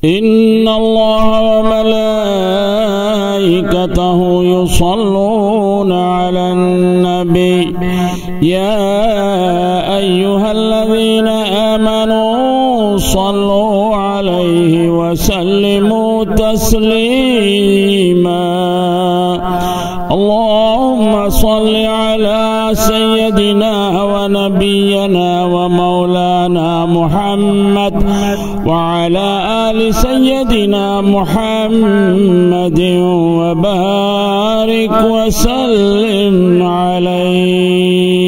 إن الله وملائكته يصلون على النبي يا أيها الذين آمنوا صلوا عليه وسلموا تسليما. اللهم صل على سيدنا ونبينا ومولانا محمد وعلى آل سيدنا محمد وبارك وسلم عليه.